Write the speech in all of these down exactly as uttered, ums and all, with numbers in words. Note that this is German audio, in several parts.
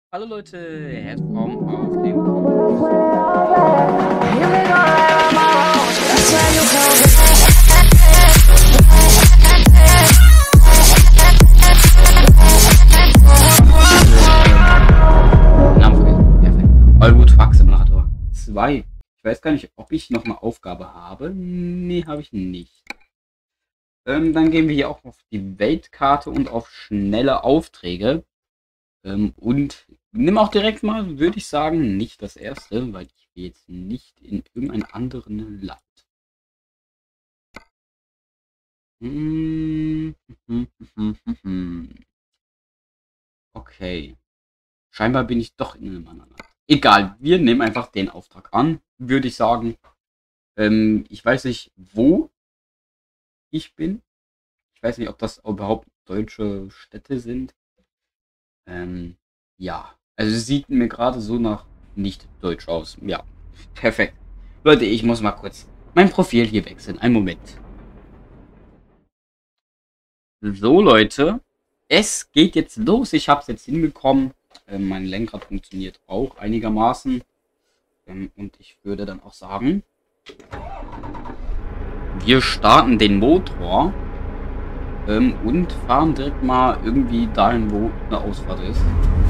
Hallo Leute, herzlich willkommen auf dem Namen vergessen. Perfekt. Allwood Truck Simulator zwei. Ich weiß gar nicht, ob ich noch eine Aufgabe habe. Nee, habe ich nicht. Ähm, dann gehen wir hier auch auf die Weltkarte und auf schnelle Aufträge. Ähm, und nimm auch direkt mal, würde ich sagen, nicht das erste, weil ich will jetzt nicht in irgendein anderen Land. Hm, hm, hm, hm, hm. Okay. Scheinbar bin ich doch in einem anderen Land. Egal, wir nehmen einfach den Auftrag an, würde ich sagen. Ähm, ich weiß nicht, wo ich bin. Ich weiß nicht, ob das überhaupt deutsche Städte sind. Ähm, ja. Also es sieht mir gerade so nach nicht deutsch aus. Ja, perfekt. Leute, ich muss mal kurz mein Profil hier wechseln. Einen Moment. So, Leute. Es geht jetzt los. Ich habe es jetzt hinbekommen. Ähm, mein Lenkrad funktioniert auch einigermaßen. Ähm, und ich würde dann auch sagen, wir starten den Motor. Ähm, und fahren direkt mal irgendwie dahin, wo eine Ausfahrt ist.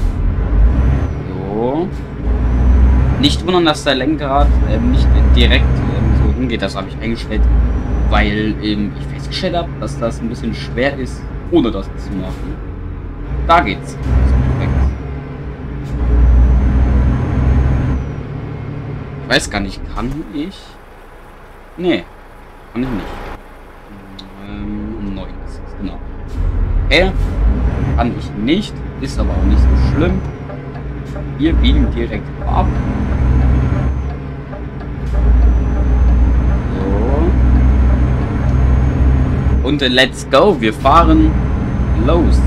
So. Nicht wundern, dass der Lenkrad ähm, nicht direkt ähm, so hingeht. Das habe ich eingestellt, weil ähm, ich festgestellt habe, dass das ein bisschen schwer ist, ohne das zu machen. Da geht's. Perfekt. Ich weiß gar nicht, kann ich? Nee, kann ich nicht. Ähm, neun ist es, genau. Okay, kann ich nicht, ist aber auch nicht so schlimm. Wir biegen direkt ab. So. Und let's go. Wir fahren los.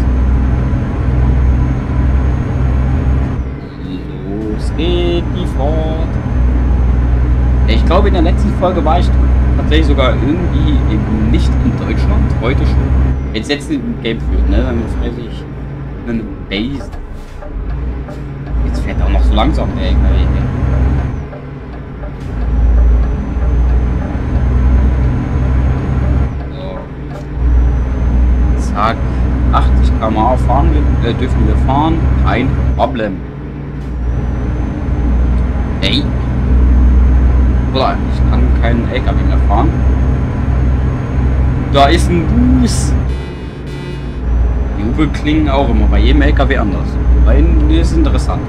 Los geht die Fahrt. Ich glaube, in der letzten Folge war ich tatsächlich sogar irgendwie eben nicht in Deutschland. Heute schon. Jetzt jetzt ein Game führt, ne? Dann fahre ich eine Base. Jetzt fährt er auch noch so langsam der L K W. So. Zack. achtzig Kilometer pro Stunde fahren wir, äh, dürfen wir fahren. Kein Problem. Ey. Oder ich kann keinen L K W mehr fahren. Da ist ein Bus. Die Hupe klingen auch immer bei jedem L K W anders. Weil ist interessant.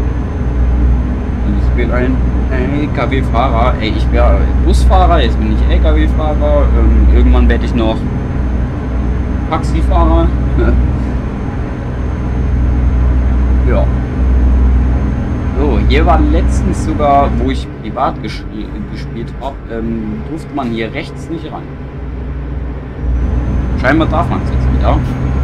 Ich bin ein L K W-Fahrer. Ey, ich wäre Busfahrer, jetzt bin ich L K W-Fahrer. Ähm, irgendwann werde ich noch Taxifahrer. Ja. So, hier war letztens sogar, wo ich privat gespielt, gespielt habe, ähm, durfte man hier rechts nicht rein. Scheinbar darf man es jetzt wieder.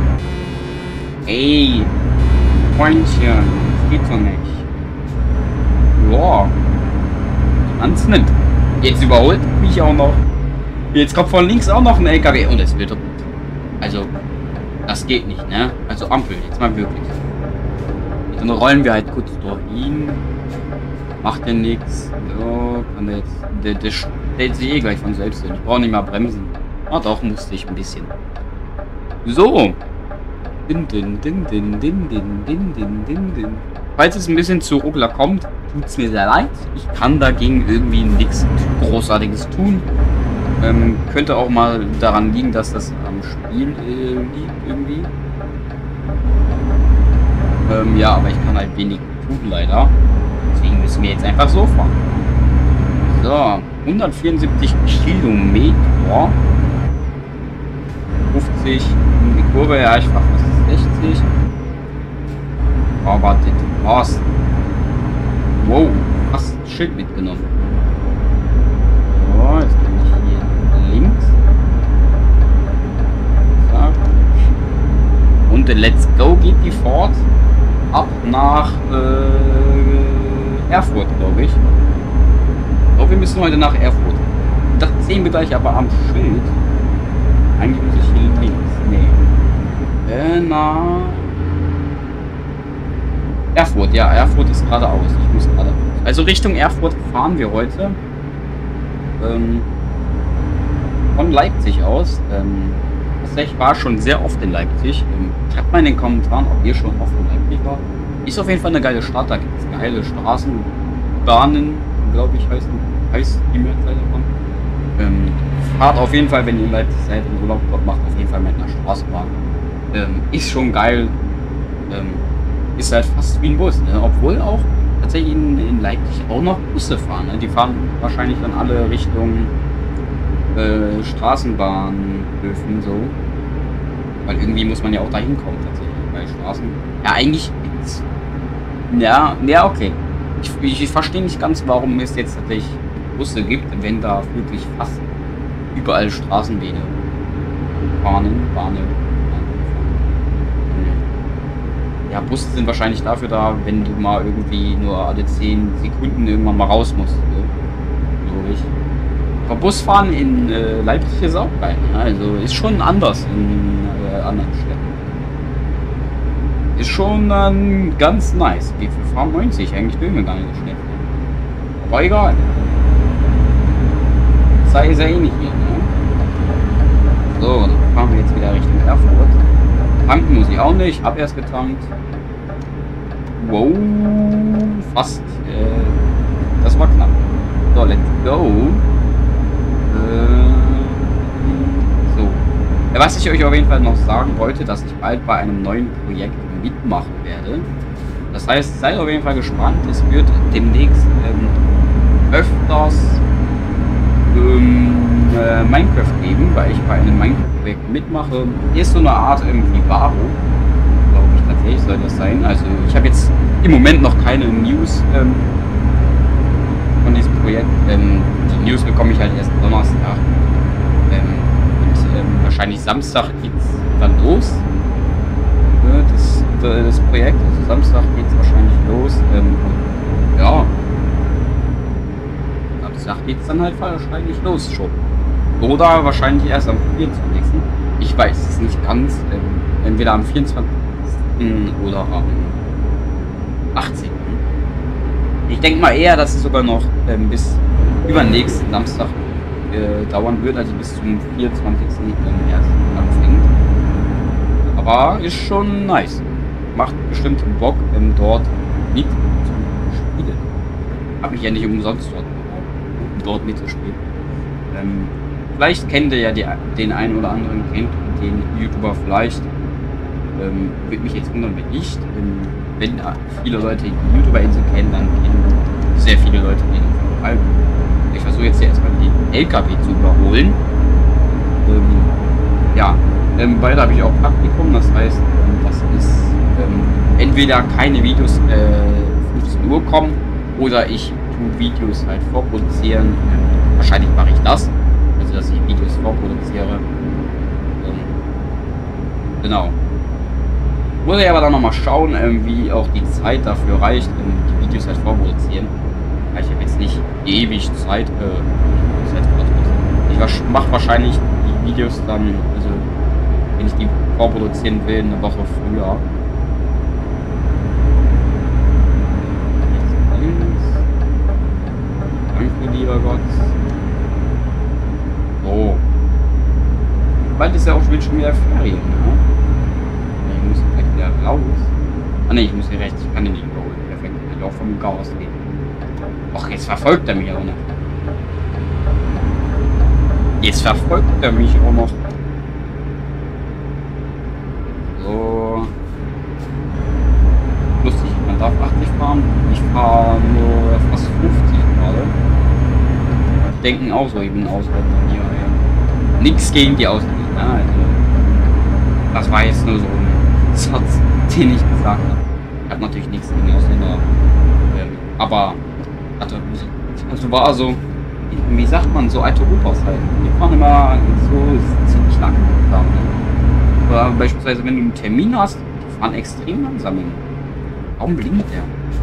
Ey, Freundchen, geht so nicht. Ja, ganz nett. Jetzt überholt mich auch noch. Jetzt kommt von links auch noch ein L K W und es wird doch gut. Also, das geht nicht, ne? Also Ampel, jetzt mal wirklich. Dann rollen wir halt kurz dahin. Macht ja nichts. So, kann der jetzt. Der, der stellt sich eh gleich von selbst hin. Ich brauche nicht mal bremsen. Ah doch, musste ich ein bisschen. So. Din, din, din, din, din, din, din, din, din, din. Falls es ein bisschen zu ruckler kommt, tut es mir sehr leid. Ich kann dagegen irgendwie nichts Großartiges tun. Ähm, könnte auch mal daran liegen, dass das am Spiel äh, liegt irgendwie. Ähm, ja, aber ich kann halt wenig tun leider. Deswegen müssen wir jetzt einfach so fahren. So, hundertvierundsiebzig Kilometer. fünfzig in die Kurve, ja, ich fahre fast sechzig. Aber das war's. Wow, fast ein Schild mitgenommen. So, jetzt bin ich hier links. So. Und let's go geht die Fahrt ab nach äh, Erfurt, glaube ich. Ich glaube, wir müssen heute nach Erfurt. Das sehen wir gleich aber am Schild. Eigentlich muss ich hier links. Nee. Äh, na. Erfurt, ja, Erfurt ist geradeaus. Ich muss geradeaus. Also Richtung Erfurt fahren wir heute. Ähm, von Leipzig aus. Ähm, ich war schon sehr oft in Leipzig. Ähm, schreibt mal in den Kommentaren, ob ihr schon oft in Leipzig wart. Ist auf jeden Fall eine geile Stadt. Da gibt es geile Straßen, Bahnen, glaube ich, heißt, heißt die Mehrzahl davon. Ähm, fahrt auf jeden Fall, wenn ihr in Leipzig seid, im Urlaub dort macht, auf jeden Fall mit einer Straßenbahn. Ähm, ist schon geil. Ähm, ist halt fast wie ein Bus, ne? Obwohl auch tatsächlich in, in Leipzig auch noch Busse fahren. Ne? Die fahren wahrscheinlich dann alle Richtung äh, Straßenbahnhöfen so. Weil irgendwie muss man ja auch dahin kommen tatsächlich bei Straßen. Ja, eigentlich gibt's. Ja, ja, okay. Ich, ich, ich verstehe nicht ganz, warum es jetzt tatsächlich Busse gibt, wenn da wirklich fast überall Straßenwege fahren, Bahnen. Ja, Busse sind wahrscheinlich dafür da, wenn du mal irgendwie nur alle zehn Sekunden irgendwann mal raus musst. Glaube ich. Aber Busfahren in äh, Leipzig ist auch geil. Ne? Also ist schon anders in äh, anderen Städten. Ist schon ähm, ganz nice. Wir fahren neunzig, eigentlich will wir gar nicht so schnell. Aber egal. Sei sehr ähnlich hier. Ne? So, dann fahren wir jetzt wieder Richtung Erfurt. Tanken muss ich auch nicht, hab erst getankt. Wow, fast. Äh, das war knapp. So, let's go. Äh, so. Ja, was ich euch auf jeden Fall noch sagen wollte, dass ich bald bei einem neuen Projekt mitmachen werde. Das heißt, seid auf jeden Fall gespannt. Es wird demnächst ähm, öfters ähm, äh, Minecraft geben, weil ich bei einem Minecraft-Projekt mitmache. Ist so eine Art irgendwie Varo, glaube ich tatsächlich soll das sein. Also ich habe jetzt im Moment noch keine News ähm, von diesem Projekt. Ähm, die News bekomme ich halt erst Donnerstag. Ähm, und ähm, wahrscheinlich Samstag geht's dann los. Äh, das, das Projekt, also Samstag geht es wahrscheinlich los. Ähm, und, ja. Samstag geht es dann halt wahrscheinlich los schon. Oder wahrscheinlich erst am vierundzwanzigsten Ich weiß es nicht ganz. Ähm, entweder am vierundzwanzigsten oder am achtzehnten Ich denke mal eher, dass es sogar noch ähm, bis übernächsten Samstag äh, dauern wird, also bis zum vierundzwanzigsten Ähm, erst anfängt. Aber ist schon nice. Macht bestimmt Bock, ähm, dort mit zu spielen. Hab mich ja nicht umsonst dort beworben, um dort mitzuspielen. Ähm, Vielleicht kennt ihr ja die, den einen oder anderen, kennt den YouTuber vielleicht. Ähm, würde mich jetzt wundern, wenn nicht. Ähm, wenn viele Leute die YouTuber-Insel kennen, dann kennen sehr viele Leute den auf jeden Fall. Ich versuche jetzt hier erstmal den L K W zu überholen. Ähm, ja, ähm, bald habe ich auch Praktikum, das heißt, ähm, das ist ähm, entweder keine Videos äh, fünfzehn Uhr kommen oder ich tue Videos halt vorproduzieren. Ähm, wahrscheinlich mache ich das. Also, dass ich Videos vorproduziere. Ähm, genau. Muss ich aber dann nochmal schauen, ähm, wie auch die Zeit dafür reicht, um die Videos halt vorproduzieren. Ja, ich habe jetzt nicht ewig Zeit. Äh, Zeit ich mache wahrscheinlich die Videos dann, also wenn ich die vorproduzieren will, eine Woche früher. Danke, lieber Gott. So. Bald ist ja auch schon wieder Ferien, ne? Ich muss direkt wieder raus. Ah ne, ich muss hier rechts, ich kann den nicht überholen. Perfekt, ich auch vom Chaos gehen. Och, jetzt verfolgt er mich auch noch. Jetzt verfolgt er mich auch noch. So. Lustig, man darf achtzig fahren. Ich fahre nur fast fünfzig gerade. Die denken auch so, ich bin Ausländer hier. Ja. Nichts gegen die Ausländer. Ja, also, das war jetzt nur so ein Satz, den ich gesagt habe. Ich habe natürlich nichts gegen Ausländer. Ähm, aber, also, also war also, wie sagt man, so alte Opas halt. Die fahren immer so ziemlich langsam. Ne? Oder beispielsweise, wenn du einen Termin hast, die fahren extrem langsam. Warum blinkt der?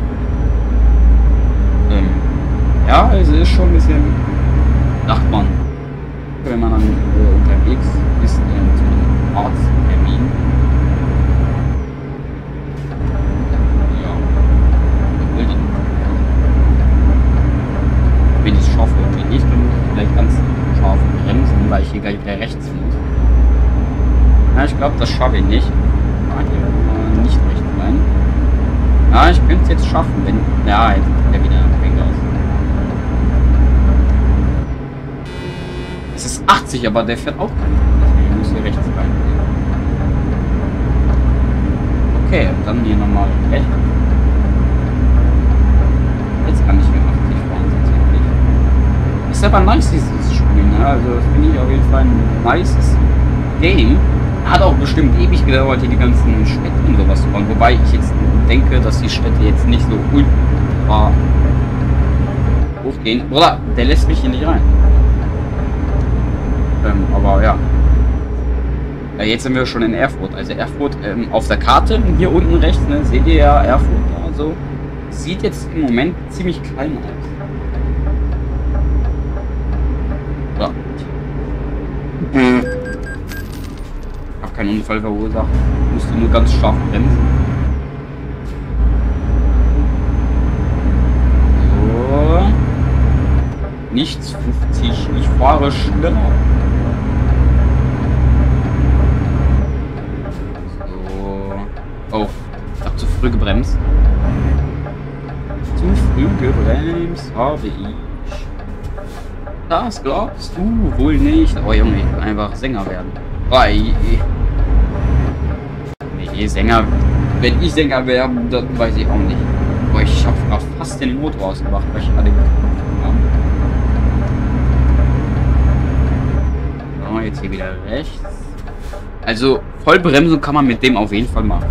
Ähm, ja, also ist schon ein bisschen, sagt man, wenn man dann äh, unterwegs ist, äh, zu einem Arzttermin. Ja. weil ich hier gleich wieder rechts muss. Ja, ich glaube, das schaffe ich nicht. Ah, hier nicht rechts rein. Ja, ich könnte es jetzt schaffen, wenn... Ja, jetzt ist der wieder weg aus. Es ist achtzig, aber der fährt auch keinen. Deswegen muss hier rechts rein. Okay, und dann hier nochmal rechts. Jetzt kann ich hier achtzig fahren, tatsächlich. Ist aber nice, dieses Spiel, ne? Also, das finde ich auf jeden Fall ein nices Game. Hat auch bestimmt ewig gedauert, hier die ganzen Städte und sowas zu bauen. Wobei ich jetzt denke, dass die Städte jetzt nicht so ultra hochgehen. Oder, der lässt mich hier nicht rein. Ähm, aber ja. Ja. Jetzt sind wir schon in Erfurt. Also Erfurt ähm, auf der Karte, hier unten rechts, ne, seht ihr ja Erfurt da so. Sieht jetzt im Moment ziemlich klein aus. Ja. Mhm. Hab keinen Unfall verursacht. Musste nur ganz scharf bremsen. So. Nichts fünfzig. Ich fahre schneller. So. Oh. Ich hab zu früh gebremst. Zu früh gebremst habe ich. Das glaubst du wohl nicht. Oh Junge, ich will einfach Sänger werden. Bye. Nee, Sänger. Wenn ich Sänger wäre, dann weiß ich auch nicht. Boah, ich hab grad fast den Motor ausgemacht, weil ich alle habe. So, jetzt hier wieder rechts. Also, Vollbremsung kann man mit dem auf jeden Fall machen.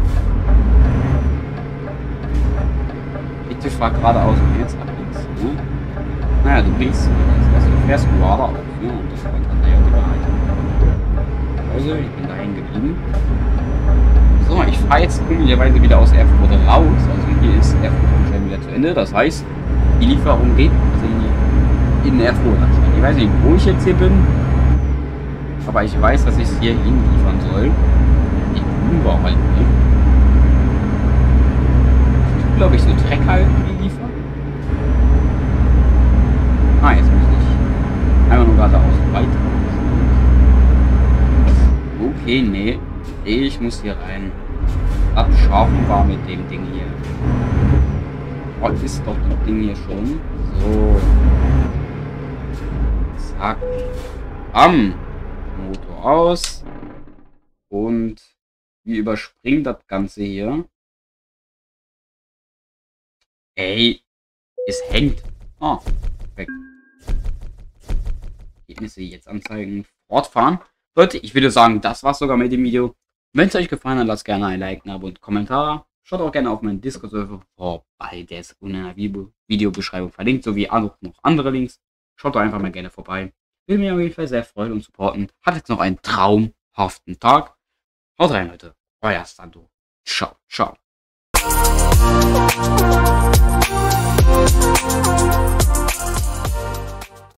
Bitte fahr geradeaus und jetzt ab links. Ne? Naja, du bringst. Also, du fährst geradeaus. Ne? Und das war dann ja die Wahrheit. Also, ich bin dahin geblieben. So, ich fahre jetzt glücklicherweise wieder aus Erfurt raus. Also hier ist Erfurt schon wieder zu Ende. Das heißt, die Lieferung geht also in Erfurt anscheinend. Ich weiß nicht, wo ich jetzt hier bin. Aber ich weiß, dass ich es hier hinliefern soll. Die Uber halt nicht. Ich tue, glaube ich, so Dreck halt liefern. Ah, jetzt muss ich einfach nur geradeaus weiter. Okay, nee. Ich muss hier rein. Abschaffen war mit dem Ding hier. Oh, ist doch das Ding hier schon. So. Zack. Am Motor aus. Und wir überspringen das Ganze hier. Ey. Es hängt. Ah. Weg. Ergebnisse jetzt anzeigen. Fortfahren. Leute, ich würde sagen, das war's sogar mit dem Video. Wenn es euch gefallen hat, lasst gerne ein Like, ein Abo und Kommentar. Schaut auch gerne auf meinen Discord-Server vorbei, der ist unten in der Videobeschreibung verlinkt, sowie auch noch andere Links. Schaut doch einfach mal gerne vorbei. Würde mich auf jeden Fall sehr freuen und supporten. Hat jetzt noch einen traumhaften Tag. Haut rein, Leute. Euer Sando. Ciao, ciao.